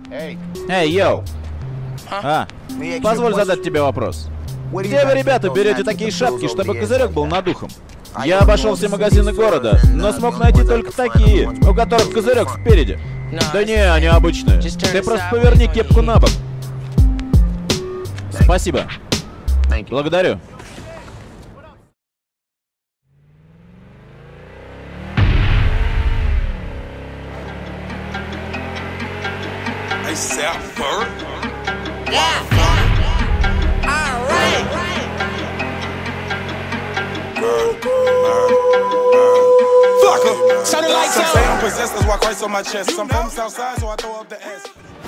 Эй, йоу! Позволь задать тебе вопрос. Где вы, ребята, берете такие шапки, чтобы козырек был над ухом? Я обошел все магазины города, но смог найти только такие, у которых козырек спереди. Да не, они обычные. Ты просто поверни кепку на бок. Спасибо. Благодарю. Some say I'm possessed, that's why Christ on my chest. Some from Southside, so I throw up the S.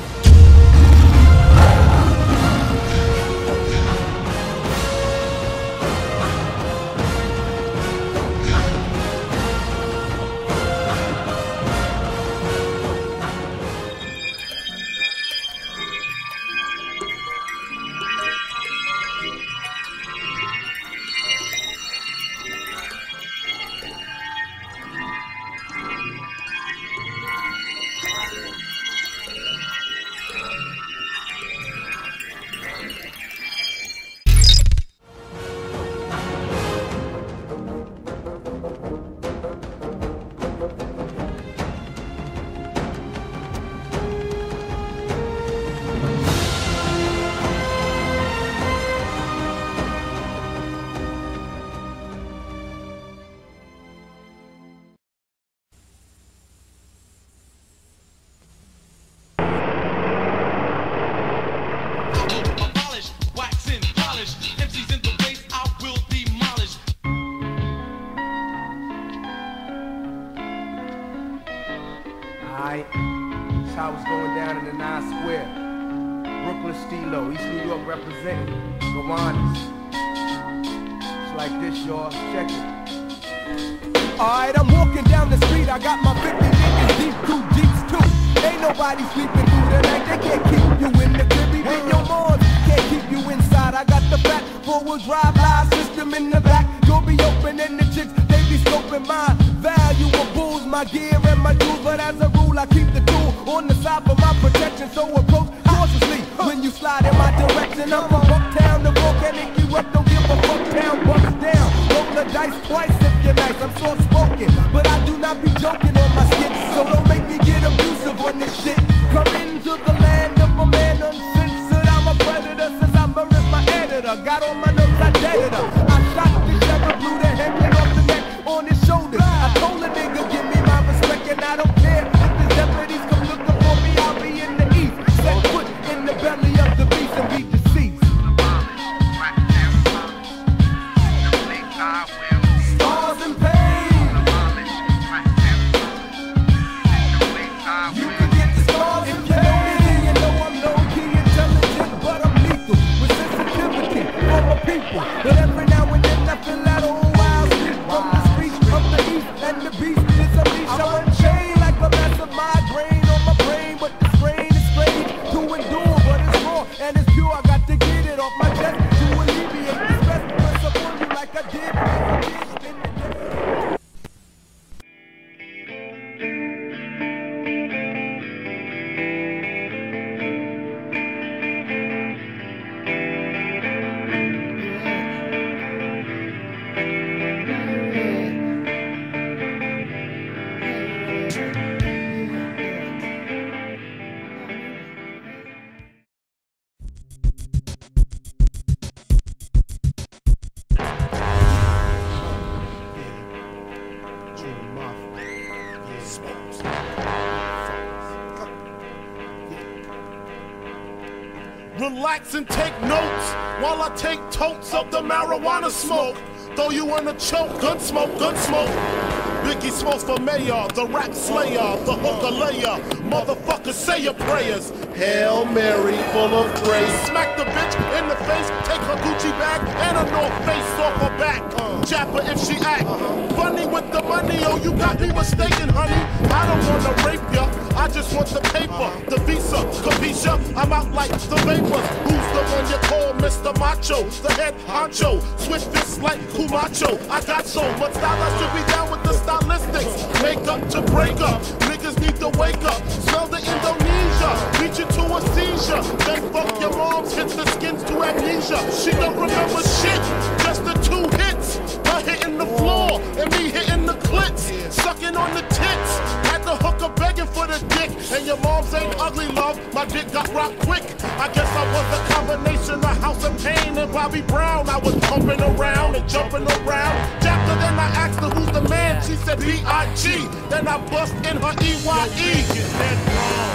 That's how it's going down in the 9 Square. Brooklyn Stilo, East New York representing. Gowanus. It's like this, y'all. Check it. Alright, I'm walking down the street. I got my 50 niggas deep, 2 Jeeps too. Ain't nobody sleeping through the night. They can't keep you in the crib. Even your moms can't keep you inside. I got the fat 4-wheel drive live system in the back. You'll be opening the chicks. They be scoping my valuables, my gear and my jewels. But as a rule, I keep the tool on the side for my protection. So approach cautiously when you slide in my direction. I'm from Bucktown, the volcanic you up. Don't give a fuck town, bucks down. Roll the dice twice if you're nice. I'm soft spoken, but I do not be joking on my skits. So don't make me get abusive on this shit. Come into the land of a man uncensored. I'm a predator since I murdered my editor. Got on my nerves, I deaded her. I shot the sheriff, blew the headlight off the neck on his shoulders. I told a nigga, give me my respect, and I don't care if the deputies come looking for me. I'll be in the east. Set foot in the belly of the beast and be deceased. Stars and pain. You can get the stars if you know me. You know I'm low-key intelligent, but I'm lethal with sensitivity for my people. But every now and then I feel that old wild shit from the streets of the east, and the beast is a leash. I'm unchained like a massive migraine on my brain, but the strain is strange to endure, but it's raw and it's pure. I got to get it off my chest to alleviate the stress. Press upon you like I did in the day. Relax and take notes while I take totes of the marijuana smoke. Throw you in a choke, gun smoke, gun smoke. Biggie smokes for mayor, the rap slayer, the hooker layer. Motherfuckers, say your prayers. Hail Mary, full of grace. Smack the bitch in the face, take her Gucci bag and a North Face off her back. Jap her if she act funny with the money. Oh, you got me mistaken, honey. I don't wanna rape ya, I just want the paper, the visa, capisha. I'm out like the vapors. Who's the one you call Mr. Macho? The head honcho, switch this like Kumacho. I got so much style, I should be down with the stylistics. Make up to break up, niggas need to wake up. Smell the Indonesia, reach into seizure. Then fuck your moms, hit the skins to amnesia. She don't remember shit, just the 2 hits. Her hitting the floor and me hitting the clits, sucking on the tits. Had the hooker begging for the dick, and your mom's ain't ugly, love. My dick got rocked quick. I guess I was a combination of House of Pain and Bobby Brown. I was pumping around and jumping around. After then I asked her who's the man. She said B.I.G. Then I bust in her E.Y.E. Get dead wrong.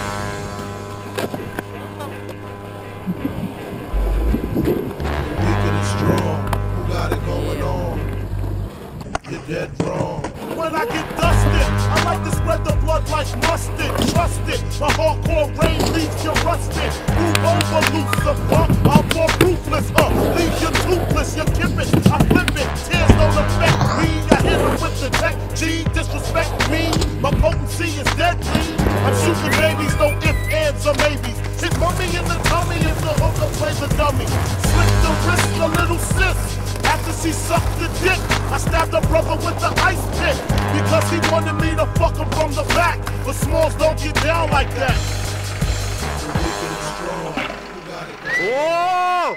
Weak and strong. Who got it going on? You're dead wrong. When I get dusted, I like to spread the blood like mustard. Trust it, my hardcore rain leaves you rusted. Move over, Lucifer, I'm more ruthless. Leave you toothless, you kip it, I flip it. Tears don't affect me, I hit him with the tech G. Disrespect me, my potency is deadly. I'm shooting babies, no ifs, ands, or maybes. Hit mummy in the tummy if the hooker plays a dummy. Slip the wrist, a little sis. After she sucked the dick, I stabbed her brother with the ice pick because he wanted me to fuck him from the back. But Smalls don't get down like that. Whoa!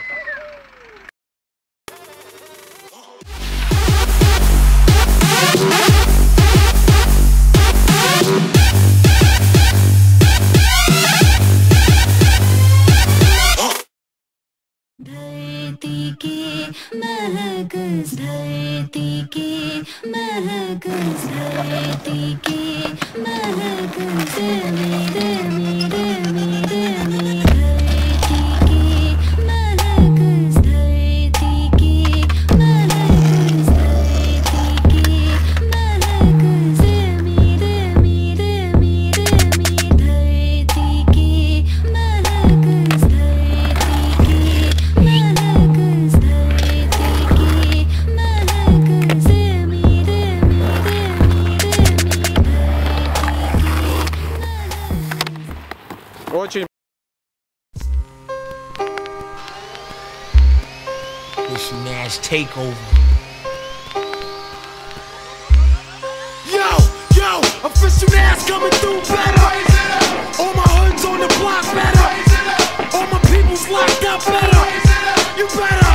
धरती के महकस धरती के महकस धरती के महकस मेरे मेरे मेरे धरती के महकस धरती के महकस धरती के महकस मेरे मेरे मेरे धरती के महकस Очень. This Nash takeover. Yo, official Nash coming through better. All my hoods on the block better. All my people's locked up better. You better.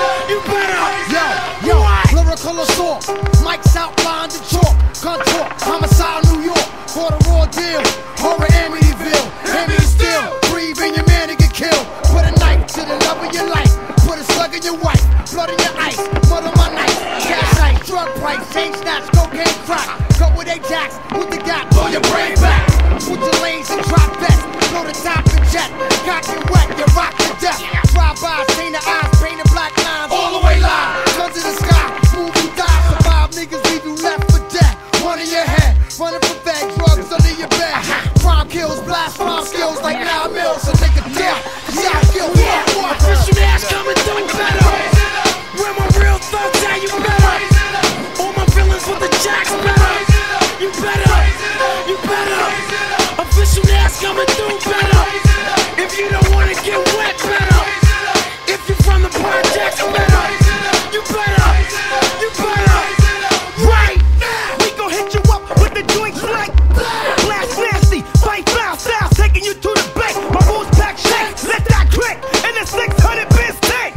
Yo, lyrical assault. Mike's outlined the chalk. Contour, homicide, New York. For the raw deal. Horror, Amityville. Amy still. Breathe in your man to get killed. Put a knife to the love of your life. Put a slug in your wife. Blood in your ice. Mud on my knife. Cash ice. Drug price. Chain snatch. Cocaine crack. Cut with Ajax. With the gap. Blow your brain back. Put your lanes and drop vest. Blow the top and jet. Cock and wet. You rock to death. Drive-by. Stain the eyes. Painted black lines. All the way live. Guns in the sky. Move you die. Survive niggas. Leave you left for dead. One in your head. Running for bag. Drugs under your bed. Crime kills. Blast rhyme skills like 9 mils. So take a deal. Cause y'all kill. Official Nash coming through better. Where my real thugs at, you better. All my villains with the jacks better. You better. Official Nash coming through better. If you don't wanna get wet, better. If you're from the projects, better. You better. Right now, we gon' hit you up with the joints like blast nasty, fight foul style, taking you to the bank. My rules pack shake, let that click, and the 600 biz tank.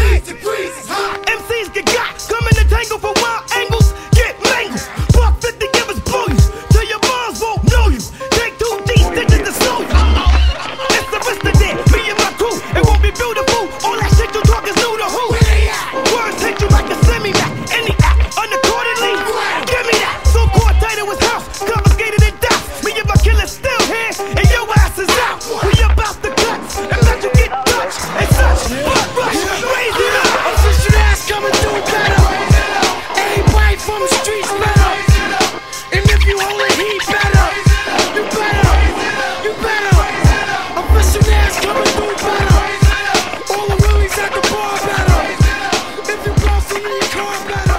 MCs get got, coming to tangle for wild angles, get mangled. Buck 50 give us bullies, till your moms won't know you. Take 2D stitches to sew you. It's the rest of it, me and my crew, it won't be beautiful. All that shit you talk is new to who? Words hit you like a semi-mac, any act, unaccordingly. Give me that, so-called title was house, confiscated and doused. Me and my killer's still here, and your ass is out. We about the guts, and let you get touched, and such. Blood rush, raise it up. Official Nash coming through better. Everybody from the streets better. And if you hold it heat better, you better. Official Nash coming through better. All the willies at the bar better. If you boss in your car better.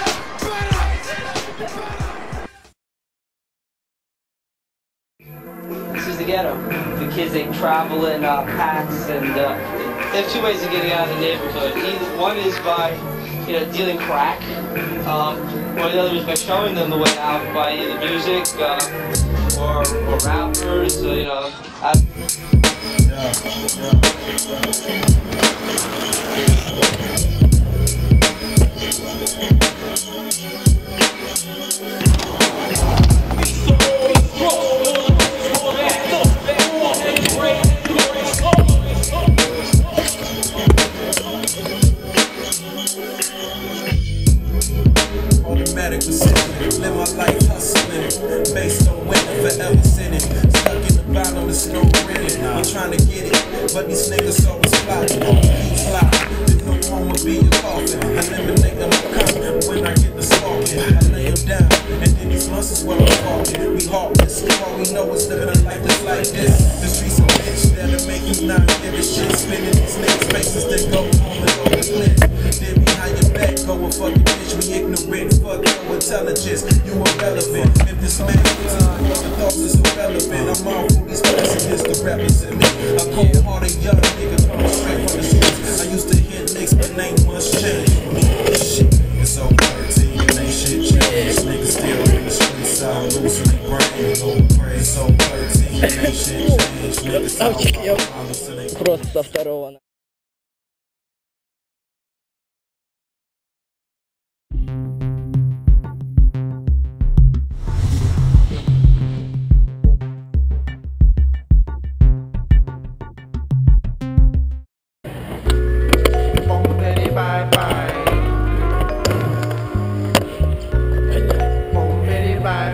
This is the ghetto. The kids, they travel in packs, and they have 2 ways of getting out of the neighborhood. One is by, dealing crack. Or the other is by showing them the way out by either music or rappers. Automatic precision, live my life hustling, based on winning, forever sinning. Stuck in the bottom, there's no grinning. I'm trying to get it, but these niggas always plotting. Keep plotting, there's no home will be a coffin. Eliminate them come when I get the sparking. I lay them down, and then these months is where I'm talking. We heartless, all we know is living a life just like this. The streets are bitch that'll make you not give a shit. Spinning these niggas' faces that go home and go to clip. Then behind your back, go a fucking bitch. We ignorant, fuck your intelligence. You irrelevant. If this man is the thoughts is irrelevant. I'm all for these presidents to represent me. A cold-hearted young nigga coming straight from the streets. I used to hit licks, but ain't much change. Shit, it's all 13 and ain't shit changed. Niggas still in the streets, I'm losing their brain. It's all 13 and ain't shit changed. Niggas all losing their brain. Просто второго.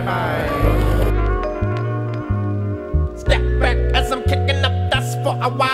Step back as I'm kicking up dust for a while.